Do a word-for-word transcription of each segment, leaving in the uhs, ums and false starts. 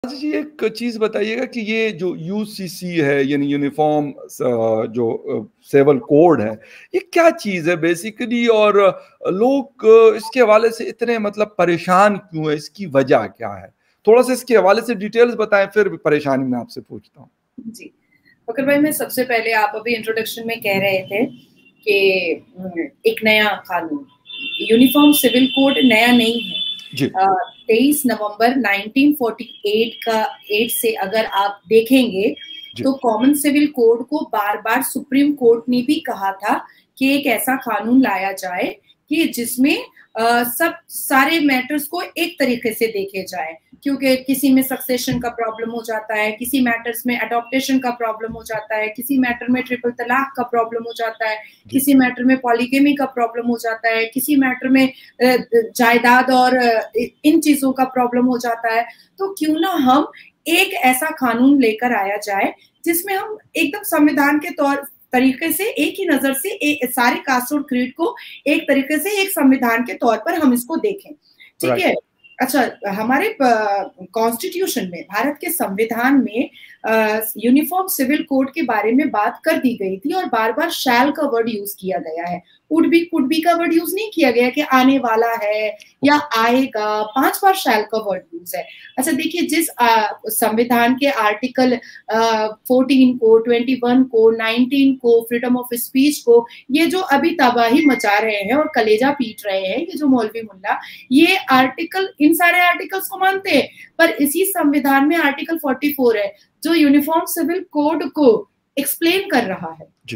अच्छा जी, एक चीज़ बताइएगा कि ये जो यूसीसी है यानी यूनिफॉर्म जो सिविल कोड है, ये क्या चीज़ है बेसिकली, और लोग इसके हवाले से इतने मतलब परेशान क्यों है, इसकी वजह क्या है? थोड़ा सा इसके हवाले से डिटेल्स बताएं, फिर परेशानी मैं आपसे पूछता हूँ। जी, फकर भाई, मैं सबसे पहले, आप अभी इंट्रोडक्शन में कह रहे थे कि एक नया कानून, यूनिफॉर्म सिविल कोड नया नहीं है। तेईस नवंबर नाइनटीन फोर्टी एट का एट से अगर आप देखेंगे तो कॉमन सिविल कोड को बार बार सुप्रीम कोर्ट ने भी कहा था कि एक ऐसा कानून लाया जाए कि जिसमें आ, सब सारे मैटर्स को एक तरीके से देखे जाए, क्योंकि किसी में सक्सेशन का प्रॉब्लम हो जाता है, किसी मैटर्स में अडॉप्टेशन का प्रॉब्लम हो जाता है, किसी मैटर में ट्रिपल तलाक का प्रॉब्लम हो जाता है, किसी मैटर में पॉलीगेमी का प्रॉब्लम हो जाता है, किसी मैटर में जायदाद और इन चीजों का प्रॉब्लम हो जाता है। तो क्यों ना हम एक ऐसा कानून लेकर आया जाए जिसमें हम एकदम संविधान के तौर तरीके से एक ही नजर से एक, सारे कास्ट और क्रीड को एक तरीके से एक संविधान के तौर पर हम इसको देखें। ठीक है। अच्छा, हमारे कॉन्स्टिट्यूशन में, भारत के संविधान में यूनिफॉर्म सिविल कोड के बारे में बात कर दी गई थी और बार बार शैल का वर्ड यूज किया गया है। वुड बी कुड बी का वर्ड यूज नहीं किया गया कि आने वाला है या आएगा, पांच बार शैल का वर्ड यूज है। अच्छा देखिए, जिस संविधान के आर्टिकल फोर्टीन को, ट्वेंटी वन को, नाइनटीन को, फ्रीडम ऑफ स्पीच को, ये जो अभी तबाही मचा रहे हैं और कलेजा पीट रहे हैं ये जो मौलवी मुल्ला, ये आर्टिकल, इन सारे आर्टिकल्स को मानते हैं, पर इसी संविधान में आर्टिकल फोर्टी फोर है जो यूनिफॉर्म सिविल कोड को एक्सप्लेन कर रहा है। जी।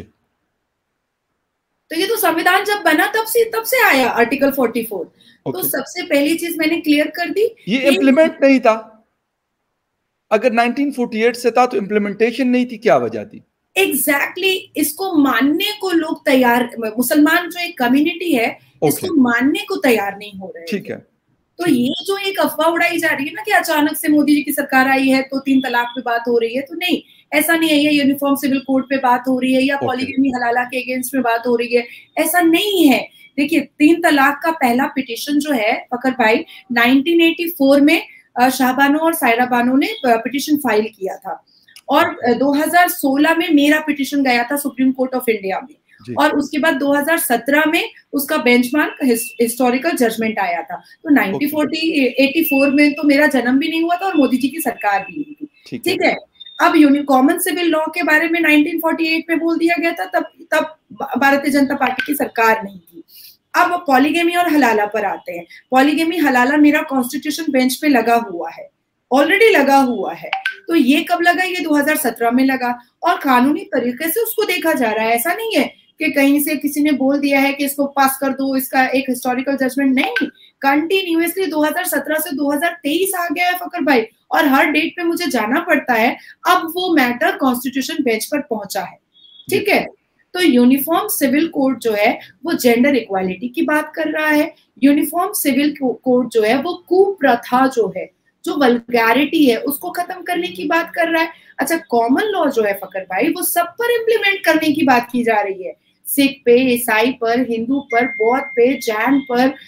तो ये तो संविधान जब बना तब से तब से आया आर्टिकल फोर्टी फोर। तो सबसे पहली चीज मैंने क्लियर कर दी, ये इम्प्लीमेंट नहीं था। अगर नाइनटीन फोर्टी एट से था तो इम्प्लीमेंटेशन नहीं थी, क्या वजह थी? एग्जैक्टली exactly, इसको मानने को लोग तैयार, मुसलमान जो एक कम्युनिटी है इसको मानने को तैयार नहीं हो रहे। ठीक है। तो ये जो एक अफवाह उड़ाई जा रही है ना कि अचानक से मोदी जी की सरकार आई है तो तीन तलाक पे बात हो रही है, तो नहीं, ऐसा नहीं है। ये यूनिफॉर्म सिविल कोड पे बात हो रही है या पॉलीगेमी हलाला के अगेंस्ट में बात हो रही है, ऐसा नहीं है। देखिए, तीन तलाक का पहला पिटिशन जो है फकर भाई, नाइनटीन एटी फोर में शाहबानो और सायरा बानो ने पिटिशन फाइल किया था और दो हज़ार सोलह में मेरा पिटिशन गया था सुप्रीम कोर्ट ऑफ इंडिया में, और उसके बाद दो हज़ार सत्रह में उसका बेंचमार्क हिस्टोरिकल जजमेंट आया था। तो नाइनटीन एटी फोर में तो मेरा जन्म भी नहीं हुआ था और मोदी जी की सरकार भी नहीं थी। ठीक है। अब यूनियन कॉमन सिविल लॉ के बारे में नाइनटीन फोर्टी एट में बोल दिया गया था, तब तब भारतीय जनता पार्टी की सरकार नहीं थी। अब पॉलीगेमी और हलाला पर आते हैं। पॉलीगेमी हलाला मेरा कॉन्स्टिट्यूशन बेंच पे लगा हुआ है, ऑलरेडी लगा हुआ है। तो ये कब लगा? ये दो हज़ार सत्रह में लगा और कानूनी तरीके से उसको देखा जा रहा है। ऐसा नहीं है कि कहीं से किसी ने बोल दिया है कि इसको पास कर दो, इसका एक हिस्टोरिकल जजमेंट, नहीं। कंटिन्यूअसली दो हज़ार सत्रह से दो हज़ार तेईस आ गया है फकर भाई, और हर डेट पे मुझे जाना पड़ता है। अब वो मैटर कॉन्स्टिट्यूशन बेंच पर पहुंचा है। ठीक है। तो यूनिफॉर्म सिविल कोड जो है वो जेंडर इक्वालिटी की बात कर रहा है। यूनिफॉर्म सिविल कोड जो है वो कुप्रथा जो है, जो वल्गैरिटी है, उसको खत्म करने की बात कर रहा है। अच्छा, कॉमन लॉ जो है फकर भाई, वो सब पर इम्प्लीमेंट करने की बात की जा रही है। सिख पे, ईसाई पर, हिंदू पर, बौद्ध पे, जैन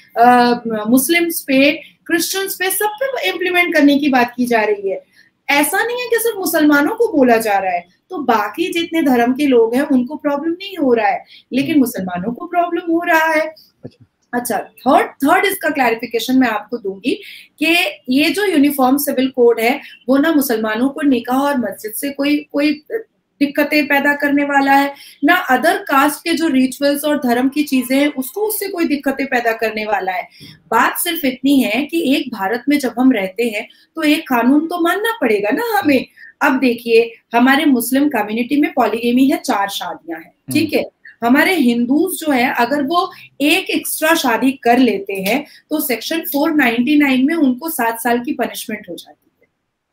पर, मुस्लिम्स पे, क्रिश्चियंस पे, सब पे इम्प्लीमेंट करने की बात की जा रही है। ऐसा नहीं है कि सिर्फ मुसलमानों को बोला जा रहा है, तो बाकी जितने धर्म के लोग हैं उनको प्रॉब्लम नहीं हो रहा है, लेकिन मुसलमानों को प्रॉब्लम हो रहा है। अच्छा, थर्ड थर्ड इसका क्लैरिफिकेशन मैं आपको दूंगी कि ये जो यूनिफॉर्म सिविल कोड है वो ना मुसलमानों को निकाह और मस्जिद से कोई कोई दिक्कतें पैदा करने वाला है, ना अदर कास्ट के जो रिचुअल्स और धर्म की चीजें हैं उसको उससे कोई दिक्कतें पैदा करने वाला है। बात सिर्फ इतनी है कि एक भारत में जब हम रहते हैं तो एक कानून तो मानना पड़ेगा ना हमें। अब देखिए, हमारे मुस्लिम कम्युनिटी में पॉलीगेमी है, चार शादियां हैं। ठीक है। हमारे हिंदूज जो है अगर वो एक एक्स्ट्रा शादी कर लेते हैं तो सेक्शन फोर नाइंटी नाइन में उनको सात साल की पनिशमेंट हो जाती है।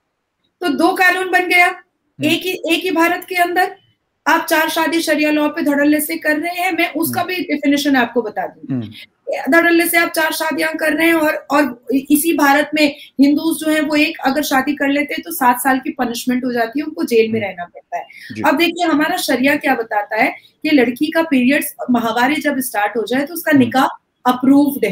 तो दो कानून बन गया एक ही एक ही भारत के अंदर। आप चार शादी शरिया लॉ पे धड़ल्ले से कर रहे हैं, मैं उसका भी डेफिनेशन आपको बता दूं। धड़ल्ले से आप चार शादियां कर रहे हैं और और इसी भारत में हिंदूज जो है वो एक अगर शादी कर लेते हैं तो सात साल की पनिशमेंट हो जाती है, उनको जेल में रहना पड़ता है। अब देखिए, हमारा शरिया क्या बताता है कि लड़की का पीरियड्स, माहवारी जब स्टार्ट हो जाए तो उसका निकाह अप्रूव्ड है।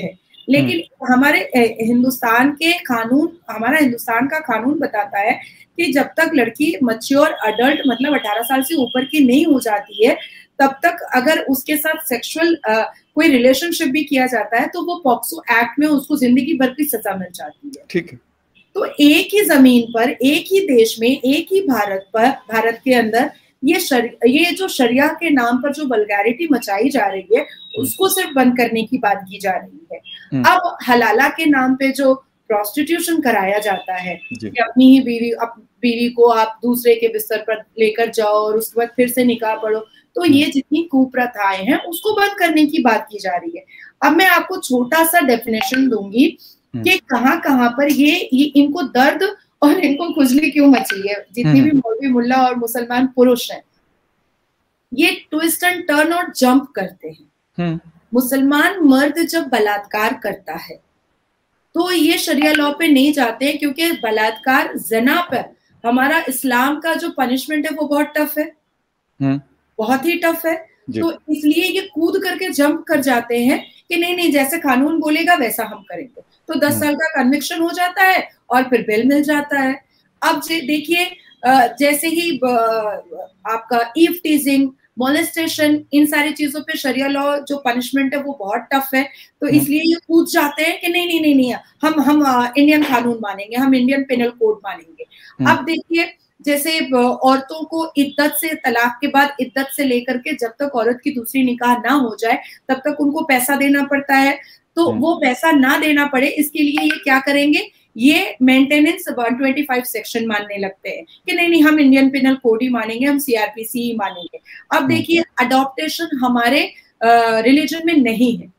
लेकिन हमारे हिंदुस्तान के कानून, हमारा हिंदुस्तान का कानून बताता है कि जब तक लड़की मैच्योर अडल्ट मतलब अठारह साल से ऊपर की नहीं हो जाती है, तब तक अगर उसके साथ सेक्सुअल कोई रिलेशनशिप भी किया जाता है तो वो पॉक्सो एक्ट में उसको जिंदगी भर की सजा मिल जाती है। ठीक है। तो एक ही जमीन पर, एक ही देश में, एक ही भारत पर, भारत के अंदर ये शर, ये जो शरिया के नाम पर जो वल्गैरिटी मचाई जा रही है उसको सिर्फ बंद करने की बात की जा रही है। अब हलाला के नाम पे जो प्रोस्टिट्यूशन कराया जाता है कि अपनी ही बीवी अप, बीवी को आप दूसरे के बिस्तर पर लेकर जाओ और उसके बाद फिर से निकाह पढ़ो, तो ये जितनी कुप्रथाएं हैं उसको बंद करने की बात की जा रही है। अब मैं आपको छोटा सा डेफिनेशन दूंगी कि कहाँ कहाँ पर ये, ये इनको दर्द और इनको खुजली क्यों मची है, जितनी भी मौलवी मुल्ला और मुसलमान पुरुष हैं, ये ट्विस्ट एंड टर्न और जंप करते हैं। मुसलमान मर्द जब बलात्कार करता है तो ये शरिया लॉ पे नहीं जाते हैं, क्योंकि बलात्कार ज़ना पर हमारा इस्लाम का जो पनिशमेंट है वो बहुत टफ है, बहुत ही टफ है। तो इसलिए ये कूद करके जंप कर जाते हैं कि नहीं नहीं जैसे कानून बोलेगा वैसा हम करेंगे, तो दस साल का कन्विक्शन हो जाता है और फिर बेल मिल जाता है। अब देखिए जैसे ही आपका ईव टीजिंग, मोलेस्टेशन, इन सारी चीजों पे शरिया लॉ जो पनिशमेंट है वो बहुत टफ है, तो इसलिए ये कूद जाते हैं कि नहीं नहीं नहीं नहीं हम हम इंडियन कानून मानेंगे, हम इंडियन पेनल कोड मानेंगे। अब देखिए जैसे औरतों को इद्दत से, तलाक के बाद इद्दत से लेकर के जब तक औरत की दूसरी निकाह ना हो जाए तब तक उनको पैसा देना पड़ता है, तो वो पैसा ना देना पड़े इसके लिए ये क्या करेंगे, ये मेंटेनेंस एक सौ पच्चीस सेक्शन मानने लगते हैं कि नहीं नहीं हम इंडियन पेनल कोड ही मानेंगे, हम सीआरपीसी ही मानेंगे। अब देखिए अडॉप्टेशन हमारे रिलीजन में नहीं है।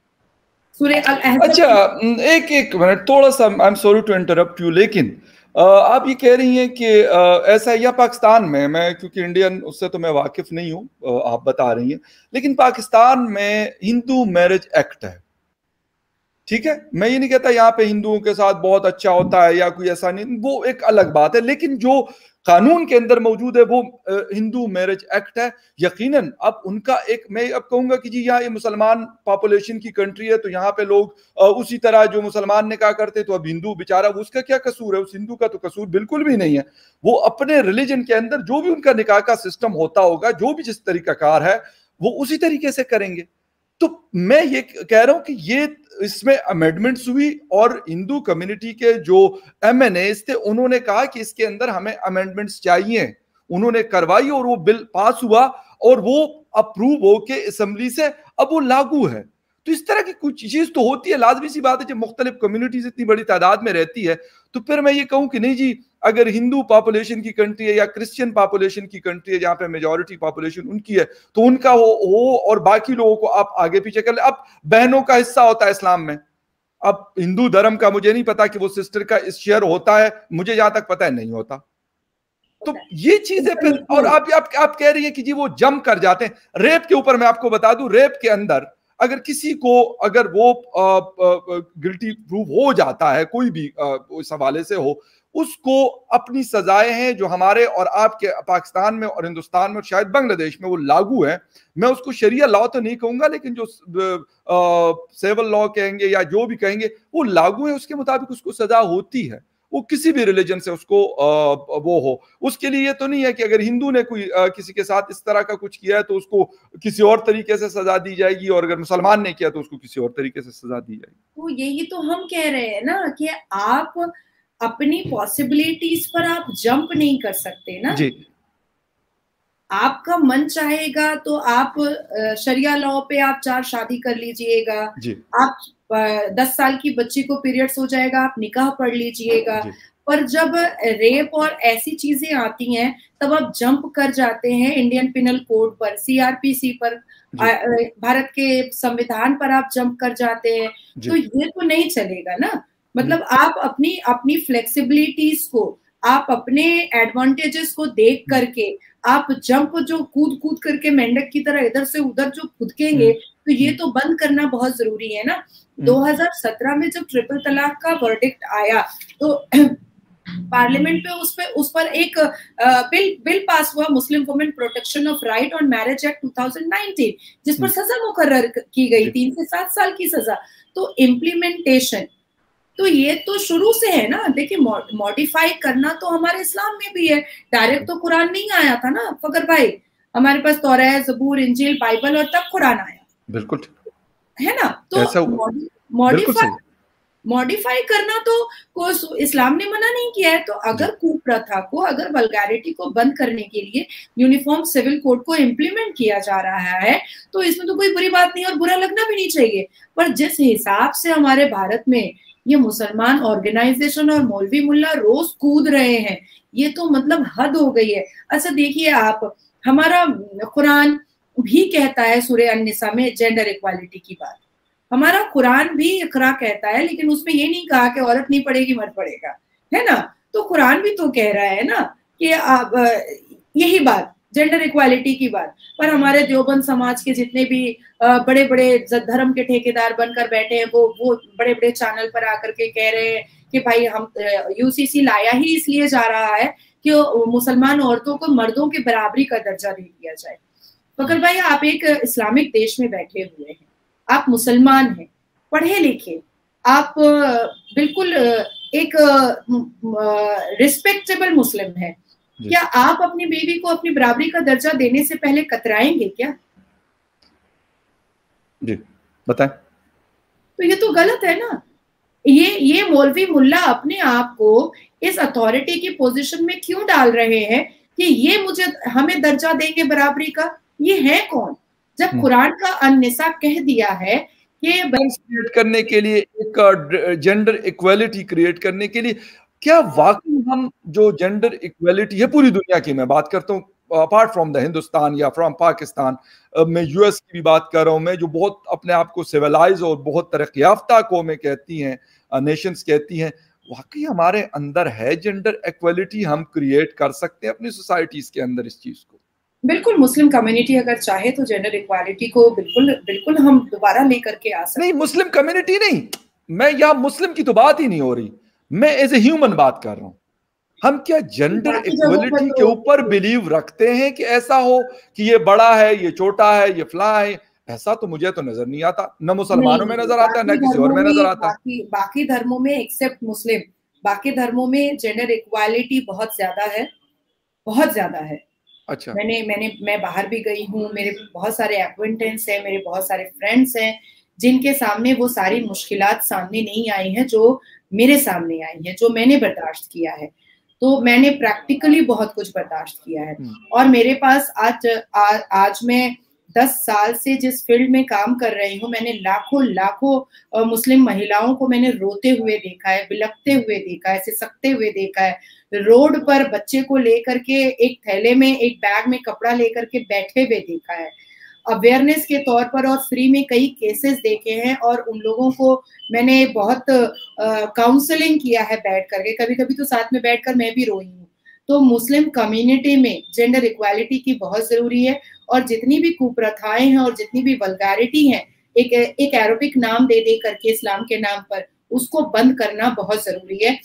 अच्छा एक एक मिनट थोड़ा सा, I am sorry to interrupt you, लेकिन Uh, आप ये कह रही हैं कि uh, ऐसा या पाकिस्तान में, मैं क्योंकि इंडियन उससे तो मैं वाकिफ नहीं हूँ, uh, आप बता रही हैं, लेकिन पाकिस्तान में हिंदू मैरिज एक्ट है, ठीक है, मैं ये नहीं कहता यहाँ पे हिंदुओं के साथ बहुत अच्छा होता है या कोई ऐसा नहीं, वो एक अलग बात है, लेकिन जो कानून के अंदर मौजूद है वो हिंदू मैरिज एक्ट है। यकीनन अब उनका एक, मैं अब कहूंगा कि जी यहाँ ये मुसलमान पॉपुलेशन की कंट्री है तो यहाँ पे लोग उसी तरह जो मुसलमान निकाह करते, तो अब हिंदू बेचारा उसका क्या कसूर है, उस हिंदू का तो कसूर बिल्कुल भी नहीं है, वो अपने रिलीजन के अंदर जो भी उनका निकाह का सिस्टम होता होगा, जो भी जिस तरीकाकार है वो उसी तरीके से करेंगे। तो मैं ये कह रहा हूं कि ये इसमें अमेंडमेंट्स हुई और हिंदू कम्युनिटी के जो एम एन एज थे उन्होंने कहा कि इसके अंदर हमें अमेंडमेंट्स चाहिए, उन्होंने करवाई और वो बिल पास हुआ और वो अप्रूव होके असेंबली से अब वो लागू है। तो इस तरह की कुछ चीज तो होती है, लाजमी सी बात है, जब मुख्तलिफ कम्युनिटीज इतनी बड़ी तादाद में रहती है तो फिर मैं ये कहूं कि नहीं जी, अगर हिंदू पॉपुलेशन की कंट्री है या क्रिश्चियन पॉपुलेशन की कंट्री है जहां पे मेजॉरिटी पॉपुलेशन उनकी है तो उनका हो, हो और बाकी लोगों को आप आगे पीछे कर ले। अब बहनों का हिस्सा होता है इस्लाम में, अब हिंदू धर्म का मुझे नहीं पता कि वो सिस्टर का इस शेयर होता है, मुझे जहां तक पता है नहीं होता। तो ये चीजें फिर, और आप आप, आप कह रही है कि जी वो जंप कर जाते हैं। रेप के ऊपर मैं आपको बता दूं, रेप के अंदर अगर किसी को, अगर वो गिल्टी प्रूव हो जाता है, कोई भी आ, इस हवाले से हो, उसको अपनी सजाएं हैं जो हमारे और आपके पाकिस्तान में और हिंदुस्तान में और शायद बांग्लादेश में वो लागू है। मैं उसको शरिया लॉ तो नहीं कहूंगा, लेकिन जो सिविल लॉ कहेंगे या जो भी कहेंगे वो लागू है, उसके मुताबिक उसको सजा होती है, वो किसी भी रिलीजन से उसको आ, वो हो। उसके लिए ये तो नहीं है कि अगर हिंदू ने कोई आ, किसी के साथ इस तरह का कुछ किया है तो उसको किसी और तरीके से सजा दी जाएगी, और अगर मुसलमान ने किया तो उसको किसी और तरीके से सजा दी जाएगी। तो यही तो हम कह रहे हैं ना कि आप अपनी पॉसिबिलिटीज पर आप जंप नहीं कर सकते ना जी। आपका मन चाहेगा तो आप शरिया लॉ पे आप चार शादी कर लीजिएगा, आप दस साल की बच्ची को पीरियड्स हो जाएगा, आप निकाह पढ़ लीजिएगा, पर जब रेप और ऐसी चीजें आती हैं तब आप जंप कर जाते हैं इंडियन पिनल कोड पर, सीआरपीसी पर, भारत के संविधान पर आप जंप कर जाते हैं, तो ये तो नहीं चलेगा ना। मतलब आप अपनी अपनी फ्लेक्सिबिलिटीज को, आप अपने एडवांटेजेस को देख करके आप जंप जो कूद कूद करके मेंढक की तरह इधर से उधर जो कूदकेंगे, तो ये तो बंद करना बहुत जरूरी है ना। दो हज़ार सत्रह में जब ट्रिपल तलाक का वर्डिक्ट आया तो पार्लियामेंट पे उस पे उस पर एक बिल बिल पास हुआ, Muslim women protection of right on marriage act two thousand nineteen, जिस पर सजा मुकर्रर की गई, तीन से सात साल की सजा। तो इम्प्लीमेंटेशन तो ये तो शुरू से है ना। देखिए, मॉडिफाई करना तो हमारे इस्लाम में भी है, डायरेक्ट तो कुरान नहीं आया था ना फकर भाई, हमारे पास तौरात, ज़बूर, इंजील, बाइबल और तब कुरान आया। बिल्कुल है ना। तो मॉडिफाई मॉडिफाई करना तो को इस्लाम ने मना नहीं किया है। तो अगर कुप्रथा को, अगर वल्गैरिटी को बंद करने के लिए यूनिफॉर्म सिविल कोड को इम्प्लीमेंट किया जा रहा है तो इसमें तो कोई बुरी बात नहीं और बुरा लगना भी नहीं चाहिए। पर जिस हिसाब से हमारे भारत में ये मुसलमान ऑर्गेनाइजेशन और मौलवी मुल्ला रोज कूद रहे हैं, ये तो मतलब हद हो गई है। अच्छा देखिए आप, हमारा कुरान भी कहता है सूरह अन-निसा में जेंडर इक्वालिटी की बात, हमारा कुरान भी इकरा कहता है, लेकिन उसमें ये नहीं कहा कि औरत नहीं पढ़ेगी मर्द पढ़ेगा, है ना। तो कुरान भी तो कह रहा है ना कि आप यही बात, जेंडर इक्वालिटी की बात। पर हमारे देवबंद समाज के जितने भी बड़े बड़े धर्म के ठेकेदार बनकर बैठे हैं, वो वो बड़े बड़े चैनल पर आकर के कह रहे हैं कि भाई हम यूसीसी लाया ही इसलिए जा रहा है कि मुसलमान औरतों को मर्दों के बराबरी का दर्जा दे दिया जाए। फकर भाई, आप एक इस्लामिक देश में बैठे हुए हैं, आप मुसलमान हैं, पढ़े लिखे, आप बिल्कुल एक रिस्पेक्टेबल मुस्लिम है, क्या आप अपनी बीवी को अपनी बराबरी का दर्जा देने से पहले कतराएंगे क्या? जी बताएं। तो ये तो गलत है ना। ये ये मौलवी मुल्ला अपने आप को इस अथॉरिटी की पोजीशन में क्यों डाल रहे हैं कि ये मुझे हमें दर्जा देंगे बराबरी का? ये है कौन? जब कुरान का अन-निसा कह दिया है कि क्रिएट करने के लिए, एक जेंडर इक्वालिटी क्रिएट करने के लिए, क्या वाकई हम जो जेंडर इक्वालिटी है पूरी दुनिया की मैं बात करता हूँ, अपार्ट फ्रॉम द हिंदुस्तान या फ्रॉम पाकिस्तान, मैं यूएस की भी बात कर रहा हूँ, मैं जो बहुत अपने आप को सिविलाइज और बहुत तरक्की याफ्ता कौमें कहती हैं, नेशंस कहती हैं, वाकई हमारे अंदर है जेंडर इक्वालिटी? हम क्रिएट कर सकते हैं अपनी सोसाइटीज के अंदर इस चीज को? बिल्कुल, मुस्लिम कम्युनिटी अगर चाहे तो जेंडर इक्वालिटी को बिल्कुल बिल्कुल हम दोबारा लेकर के आ सकते हैं। नहीं, मुस्लिम कम्युनिटी नहीं, मैं यहाँ मुस्लिम की तो बात ही नहीं हो रही, मैं एज ए ह्यूमन बात कर रहा हूँ। हम क्या जेंडर इक्वलिटी के ऊपर बिलीव रखते हैं कि ऐसा हो कि ये बड़ा है, ये छोटा है, ये फला है? ऐसा तो मुझे तो नजर नहीं आता, न मुसलमानों में नजर आता, न किसी और में नजर आता। बाकी बाकी धर्मों में एक्सेप्ट मुस्लिम, बाकी धर्मों में जेंडर इक्वालिटी बहुत ज्यादा है, बहुत ज्यादा है। अच्छा। मैंने मैंने मैं बाहर भी गई हूँ, मेरे बहुत सारे एक्वेंटेंस हैं, मेरे बहुत सारे फ्रेंड्स हैं जिनके सामने वो सारी मुश्किलात सामने नहीं आई हैं जो मेरे सामने आई हैं, जो मैंने बर्दाश्त किया है। तो मैंने प्रैक्टिकली बहुत कुछ बर्दाश्त किया है। और मेरे पास आज आ, आज मैं दस साल से जिस फील्ड में काम कर रही हूँ, मैंने लाखों लाखों मुस्लिम महिलाओं को मैंने रोते हुए देखा है, बिलखते हुए देखा है, सिसकते हुए देखा है, रोड पर बच्चे को लेकर के एक थैले में, एक बैग में कपड़ा लेकर के बैठे हुए देखा है। अवेयरनेस के तौर पर और फ्री में कई केसेस देखे हैं और उन लोगों को मैंने बहुत काउंसलिंग किया है बैठ करके, कभी कभी तो साथ में बैठकर मैं भी रोई हूँ। तो मुस्लिम कम्युनिटी में जेंडर इक्वालिटी की बहुत जरूरी है और जितनी भी कुप्रथाएं हैं और जितनी भी वल्गैरिटी हैं, एक एक एरोबिक नाम दे दे करके इस्लाम के नाम पर, उसको बंद करना बहुत जरूरी है।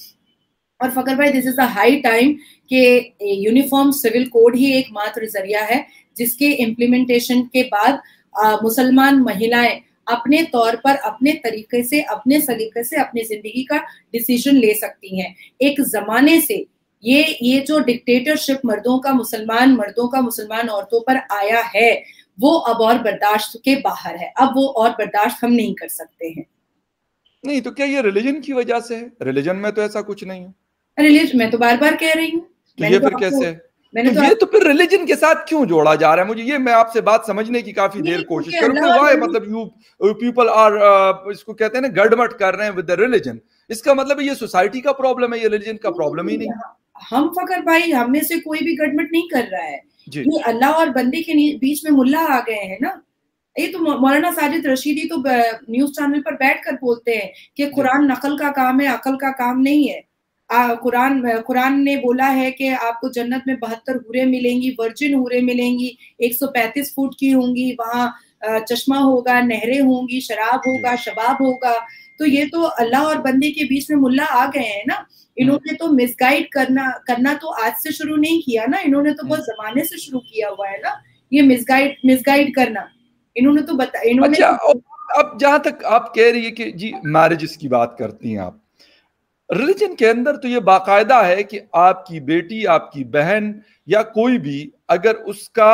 और फकर भाई, this is the high time कि यूनिफॉर्म सिविल कोड ही एकमात्र जरिया है जिसके इम्प्लीमेंटेशन के बाद मुसलमान महिलाएं अपने तौर पर, अपने तरीके से, अपने सलीके से अपनी जिंदगी का डिसीजन ले सकती हैं। एक जमाने से ये ये जो डिक्टेटरशिप मर्दों का मुसलमान मर्दों का मुसलमान औरतों पर आया है, वो अब और बर्दाश्त के बाहर है। अब वो और बर्दाश्त हम नहीं कर सकते हैं। नहीं तो क्या ये रिलीजन की वजह से है? रिलीजन में तो ऐसा कुछ नहीं है। रिलीजन मैं तो बार बार कह रही हूँ, तो ये फिर कैसे है? मैंने तो, तो ये तो फिर रिलीजन के साथ क्यों जोड़ा जा रहा है? मुझे ये, मैं आपसे बात समझने की काफी देर कोशिश कर रहा हूँ। मतलब यू पीपल आर, इसको कहते हैं ना, गड़बड़ कर रहे हैं विद द रिलीजन। इसका मतलब ये सोसाइटी का प्रॉब्लम है, ये रिलीजन का प्रॉब्लम ही नहीं। हम फकर भाई, हम में से कोई भी गड़बड़ नहीं कर रहा है। ये अल्लाह और बंदे के बीच में मुल्ला आ गए हैं ना। ये तो मौलाना साजिद रशीदी तो न्यूज चैनल पर बैठकर बोलते हैं कि कुरान नकल का काम है, अकल का काम नहीं है। आ, कुरान कुरान ने बोला है कि आपको जन्नत में बहत्तर हूरें मिलेंगी, वर्जिन हूरें मिलेंगी, एक सौ पैंतीस फुट की होंगी, वहाँ चश्मा होगा, नहरें होंगी, शराब होगा, शबाब होगा। तो ये तो अल्लाह और बंदे के बीच में मुल्ला आ गए हैं ना। इन्होंने तो मिसगाइड करना करना तो आज से शुरू नहीं किया ना, इन्होंने तो बहुत जमाने से शुरू किया हुआ है ना ये मिसगाइड मिसगाइड करना। इन्होंने तो बता इन्होंने अच्छा, तो... अब जहां तक आप कह रही है कि जी मैरिजेस की बात करती हैं आप, रिलीजन के अंदर तो ये बाकायदा है कि आपकी बेटी, आपकी बहन या कोई भी अगर उसका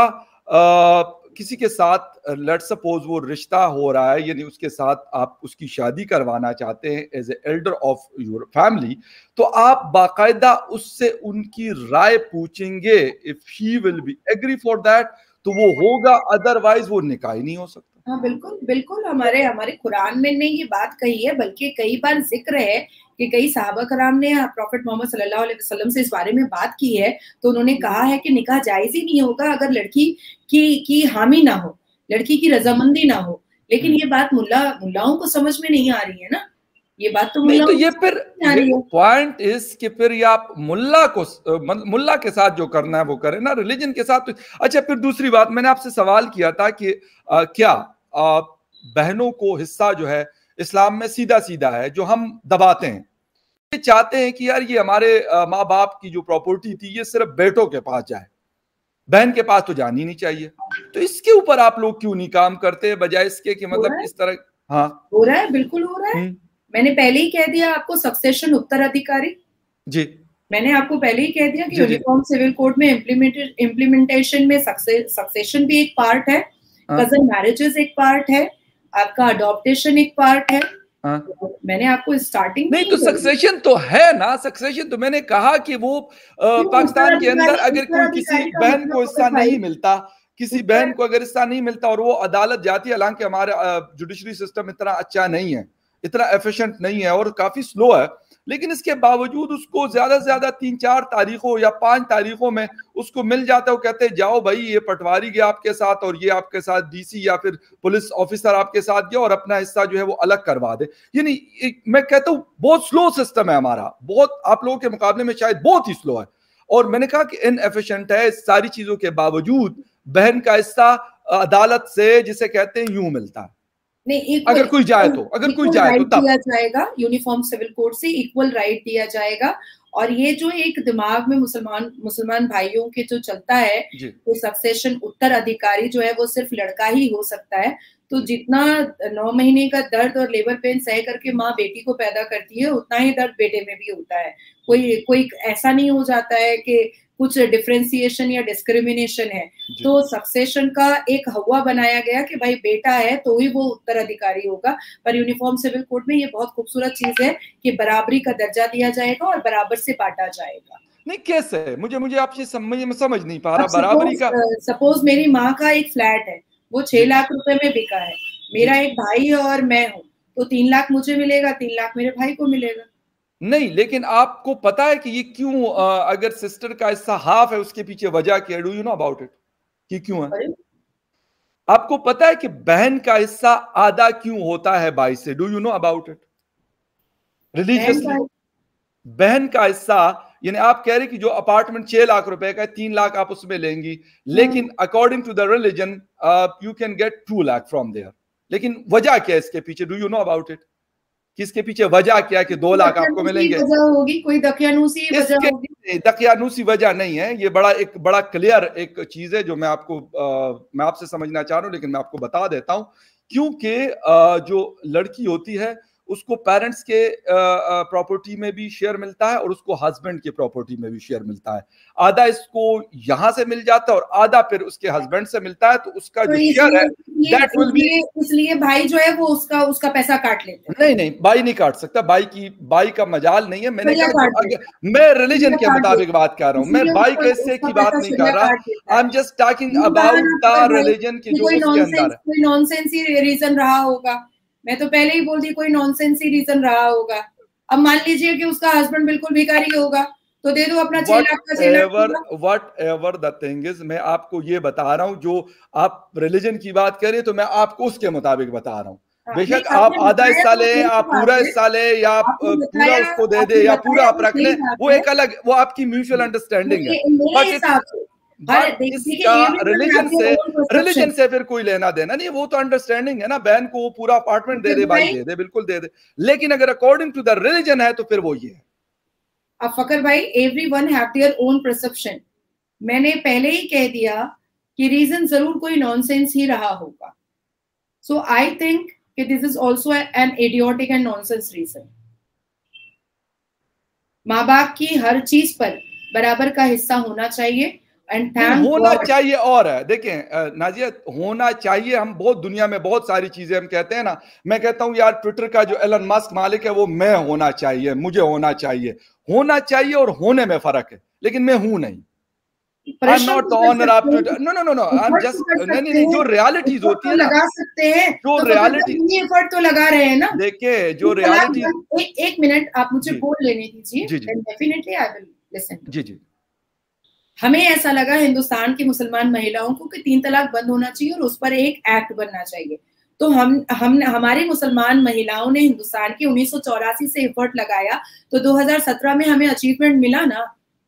आ, किसी के साथ लेट सपोज वो रिश्ता हो रहा है, यानी उसके साथ आप उसकी शादी करवाना चाहते हैं as a elder of your family, तो आप बाकायदा उससे उनकी राय पूछेंगे। If she will be agree for that तो वो होगा, अदरवाइज वो निकाह ही नहीं हो सकता। हाँ बिल्कुल बिल्कुल, हमारे हमारे कुरान में ने ये बात कही है, बल्कि कई बार जिक्र है कि कई सहाबा कराम ने प्रॉफेट मोहम्मद सल्लल्लाहु अलैहि वसल्लम से इस बारे में बात की है, तो उन्होंने कहा है कि निकाह जायज ही नहीं होगा अगर लड़की की की हामी ना हो, लड़की की रजामंदी ना हो। लेकिन ये बात मुल्ला मुल्लाओं को समझ में नहीं आ रही है ना, ये बात तो नहीं, तो ये फिर पॉइंट इज कि फिर ये आप मुल्ला को मुल्ला के साथ जो करना है वो करें ना, रिलीजन के साथ तो। अच्छा, फिर दूसरी बात, मैंने आपसे सवाल किया था कि आ, क्या आ, बहनों को हिस्सा जो है इस्लाम में सीधा सीधा है जो हम दबाते हैं, ये चाहते हैं कि यार ये हमारे माँ बाप की जो प्रॉपर्टी थी ये सिर्फ बेटों के पास जाए, बहन के पास तो जानी नहीं चाहिए। तो इसके ऊपर आप लोग क्यों नहीं काम करते, बजाय इसके कि मतलब इस तरह? हाँ हो रहा है, बिल्कुल हो रहा है। मैंने पहले ही कह दिया आपको, सक्सेशन उत्तराधिकारी जी, मैंने आपको पहले ही कह दिया कि यूनिफॉर्म सिविल कोड में इम्प्लीमेंटेड इम्प्लीमेंटेशन में सक्सेशन भी एक पार्ट है, कजन मैरिजेस एक पार्ट है, आपका अडॉप्टेशन एक पार्ट है। हाँ। तो मैंने आपको स्टार्टिंग नहीं, तो सक्सेशन तो है ना, सक्सेशन तो मैंने कहा कि वो पाकिस्तान के अंदर अगर कोई किसी बहन को हिस्सा नहीं मिलता, किसी बहन को अगर हिस्सा नहीं मिलता और वो अदालत जाती है, हालांकि हमारा जुडिशरी सिस्टम इतना अच्छा नहीं है, इतना एफिशिएंट नहीं है और काफी स्लो है, लेकिन इसके बावजूद उसको ज्यादा से ज्यादा तीन चार तारीखों या पांच तारीखों में उसको मिल जाता है। वो कहते हैं जाओ भाई, ये पटवारी गया आपके साथ और ये आपके साथ डीसी या फिर पुलिस ऑफिसर आपके साथ गया और अपना हिस्सा जो है वो अलग करवा दे। यानी मैं कहता हूँ बहुत स्लो सिस्टम है हमारा, बहुत आप लोगों के मुकाबले में शायद बहुत ही स्लो है। और मैंने कहा कि इनएफिशिएंट है, सारी चीजों के बावजूद बहन का हिस्सा अदालत से जिसे कहते हैं यूं मिलता है। नहीं, अगर कोई जाए तो अगर कोई जाए तो तब दिया जाएगा, यूनिफॉर्म सिविल कोड से इक्वल राइट दिया जाएगा। और ये जो एक दिमाग में मुसलमान मुसलमान भाइयों के जो चलता है कि सक्सेशन उत्तराधिकारी जो है वो सिर्फ लड़का ही हो सकता है, तो जितना नौ महीने का दर्द और लेबर पेन सह करके माँ बेटी को पैदा करती है, उतना ही दर्द बेटे में भी होता है। कोई कोई ऐसा नहीं हो जाता है कि कुछ डिफरेंशिएशन या डिस्क्रिमिनेशन है। तो सक्सेशन का एक हवा बनाया गया कि भाई बेटा है तो ही वो उत्तराधिकारी होगा, पर यूनिफॉर्म सिविल कोड में ये बहुत खूबसूरत चीज है कि बराबरी का दर्जा दिया जाएगा और बराबर से बांटा जाएगा। नहीं, कैसे? मुझे मुझे आपसे समझ में समझ नहीं पा रहा बराबरी का। सपोज मेरी माँ का एक फ्लैट है, वो छह लाख रुपए में बिका है, मेरा एक भाई है और मैं हूँ, तो तीन लाख मुझे मिलेगा, तीन लाख मेरे भाई को मिलेगा। नहीं, लेकिन आपको पता है कि ये क्यों, अगर सिस्टर का हिस्सा हाफ है उसके पीछे वजह क्या है? Do you know about it कि क्यों है? आपको पता है कि बहन का हिस्सा आधा क्यों होता है भाई से? Do you know about it religiously? बहन का हिस्सा, यानी आप कह रहे कि जो अपार्टमेंट छह लाख रुपए का है, तीन लाख आप उसमें लेंगी, लेकिन according to the religion you can get two lakh from there. लेकिन वजह क्या है इसके पीछे? Do you know about it? किसके पीछे वजह क्या है कि दो लाख आपको मिलेंगे? वजह होगी कोई दकियानूसी वजह होगी? दकियानूसी वजह नहीं है, ये बड़ा एक बड़ा क्लियर एक चीज है जो मैं आपको आ, मैं आपसे समझना चाह रहा हूं, लेकिन मैं आपको बता देता हूं। क्योंकि जो लड़की होती है उसको पेरेंट्स के प्रॉपर्टी में भी शेयर मिलता है और उसको हस्बैंड के प्रॉपर्टी में भी शेयर मिलता है। आधा इसको यहां से मिल जाता है और आधा फिर उसके हस्बैंड से मिलता है, तो उसका जो शेयर है दैट विल बी, इसलिए भाई जो है वो उसका उसका पैसा काट लेते हैं। नहीं नहीं, भाई नहीं काट सकता, भाई की भाई का मजाल नहीं है। मैंने कहा मैं रिलीजन के मुताबिक बात कर रहा हूँ, मैं भाई के हिस्से की बात नहीं कर रहा। I am just talking about the religion की जो उसके अंदर है। कोई नॉनसेंस ही रीजन रहा होगा, मैं तो पहले ही बोल दी कोई नॉनसेंस ही रीजन रहा होगा। अब मान लीजिए कि उसका हस्बैंड बिल्कुल भिखारी होगा, तो दे दो अपना छह लाख का छह lakh. Whatever the thing is, मैं आपको ये बता रहा हूँ, जो आप रिलीजन की बात करें तो मैं आपको उसके मुताबिक बता रहा हूँ। बेशक आप आधा हिस्सा ले, आप पूरा हिस्सा ले, या आप पूरा उसको दे दे या पूरा आप रख ले, वो एक अलग, वो आपकी म्यूचुअल अंडरस्टैंडिंग है। बट इसका रिलीजन से रिलीजन से फिर कोई लेना देना नहीं, वो तो अंडरस्टैंडिंग है ना, बहन को वो पूरा अपार्टमेंट दे दे, भाई दे दे, बिल्कुल दे दे, लेकिन अगर अकॉर्डिंग टू द रिलीजन है तो फिर वो ये है। अब फकर भाई, everyone have their own perception. मैंने पहले ही कह दिया कि रीजन जरूर कोई नॉनसेंस ही रहा होगा। सो आई थिंक कि this is also an idiotic and nonsense reason. माँ बाप की हर चीज पर बराबर का हिस्सा होना चाहिए, एंड होना God. चाहिए। और है देखें नाजिया, होना चाहिए, हम बहुत दुनिया में बहुत सारी चीजें हम कहते हैं ना, मैं कहता हूं यार ट्विटर का जो एलन मस्क मालिक है वो मैं होना चाहिए, मुझे होना चाहिए, होना चाहिए और होने में फर्क है, लेकिन मैं हूं नहीं। I'm not the owner of Twitter. No, no, no, no. I'm just नहीं नहीं नहीं जो रियलिटीज होती है ना, लगा सकते हैं, जो रियलिटी एफर्ट तो लगा रहे हैं ना। देखिए जो रियलिटी, एक एक मिनट आप मुझे बोल लेने दीजिए, जी जी डेफिनेटली आई विल लिसन। जी जी हमें ऐसा लगा हिंदुस्तान की मुसलमान महिलाओं को कि तीन तलाक बंद होना चाहिए और उस पर एक एक्ट बनना चाहिए, तो हम हम हमारी मुसलमान महिलाओं ने हिंदुस्तान की उन्नीस सौ चौरासी से एफर्ट लगाया, तो दो हज़ार सत्रह में हमें अचीवमेंट मिला ना।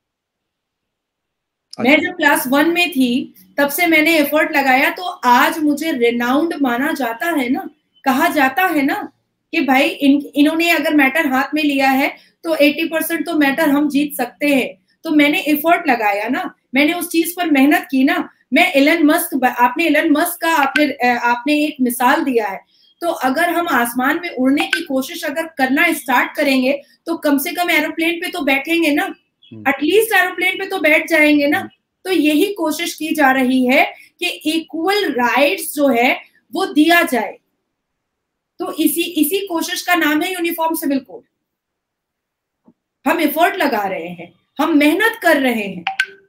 मैं जब क्लास वन में थी तब से मैंने एफर्ट लगाया, तो आज मुझे रिनाउंड माना जाता है ना, कहा जाता है ना कि भाई इन इन्होंने अगर मैटर हाथ में लिया है तो अस्सी परसेंट तो मैटर हम जीत सकते हैं। तो मैंने एफर्ट लगाया ना, मैंने उस चीज पर मेहनत की ना। मैं एलन मस्क, आपने एलन मस्क का आपने आपने एक मिसाल दिया है, तो अगर हम आसमान में उड़ने की कोशिश अगर करना स्टार्ट करेंगे तो कम से कम एरोप्लेन पे तो बैठेंगे ना, एटलीस्ट एरोप्लेन पे तो बैठ जाएंगे ना। तो यही कोशिश की जा रही है कि इक्वल राइट्स जो है वो दिया जाए, तो इसी इसी कोशिश का नाम है यूनिफॉर्म सिविल कोड। हम एफर्ट लगा रहे हैं, हम मेहनत कर रहे हैं।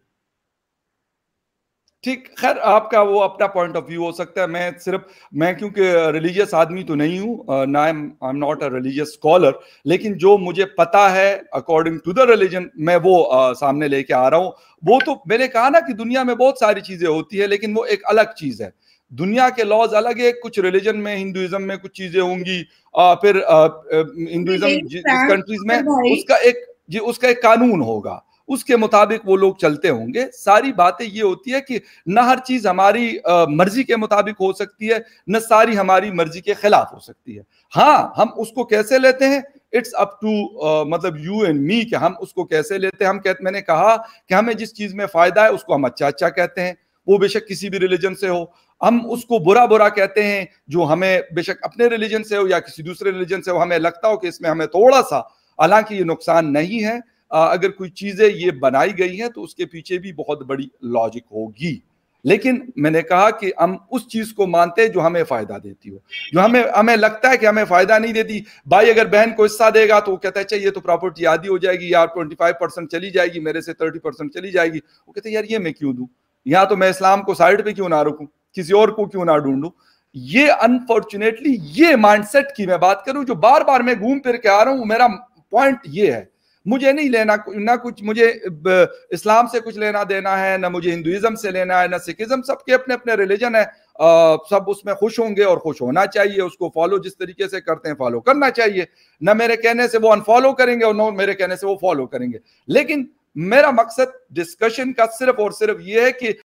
ठीक, खैर आपका वो अपना पॉइंट ऑफ व्यू हो सकता है। मैं सिर्फ मैं क्योंकि रिलीजियस आदमी तो नहीं हूँ ना, I am not a religious scholar, लेकिन जो मुझे पता है अकॉर्डिंग टू द रिलीजन मैं वो आ, सामने लेके आ रहा हूँ। वो तो मैंने कहा ना कि दुनिया में बहुत सारी चीजें होती है, लेकिन वो एक अलग चीज है। दुनिया के लॉज अलग है, कुछ रिलीजन में, हिंदुइज्म में कुछ चीजें होंगी, आ, फिर हिंदुइज्म जिस कंट्रीज में उसका एक जी उसका एक कानून होगा, उसके मुताबिक वो लोग चलते होंगे। सारी बातें ये होती है कि न हर चीज हमारी आ, मर्जी के मुताबिक हो सकती है, न सारी हमारी मर्जी के खिलाफ हो सकती है। हाँ, हम उसको कैसे लेते हैं, इट्स अप टू मतलब यू एंड मी कि हम उसको कैसे लेते हैं। हम कहते, मैंने कहा कि हमें जिस चीज में फायदा है उसको हम अच्छा अच्छा कहते हैं, वो बेशक किसी भी रिलीजन से हो। हम उसको बुरा बुरा कहते हैं जो हमें बेशक अपने रिलीजन से हो या किसी दूसरे रिलीजन से हो, हमें लगता हो कि इसमें हमें थोड़ा सा, हालांकि ये नुकसान नहीं है। अगर कोई चीजें ये बनाई गई हैं तो उसके पीछे भी बहुत बड़ी लॉजिक होगी, लेकिन मैंने कहा कि हम उस चीज को मानते हैं जो हमें फायदा देती हो। जो हमें हमें लगता है कि हमें फायदा नहीं देती, भाई अगर बहन को हिस्सा देगा तो वो कहता है अच्छा ये तो प्रॉपर्टी आधी हो जाएगी, या पच्चीस परसेंट चली जाएगी, मेरे से तीस परसेंट चली जाएगी। वो कहते हैं यार ये मैं क्यों दूं, यहाँ तो मैं इस्लाम को साइड पे क्यों ना रखूं, किसी और को क्यों ना ढूंढूं। ये अनफॉर्चुनेटली ये माइंडसेट की मैं बात करूं जो बार बार मैं घूम फिर के आ रहा हूं। मेरा पॉइंट ये है, मुझे नहीं लेना ना कुछ, मुझे इस्लाम से कुछ लेना देना है, ना मुझे हिंदुइज्म से लेना है, ना सिखिज्म। सबके अपने अपने रिलीजन है, आ, सब उसमें खुश होंगे और खुश होना चाहिए। उसको फॉलो जिस तरीके से करते हैं फॉलो करना चाहिए। ना मेरे कहने से वो अनफॉलो करेंगे और ना मेरे कहने से वो फॉलो करेंगे। लेकिन मेरा मकसद डिस्कशन का सिर्फ और सिर्फ ये है कि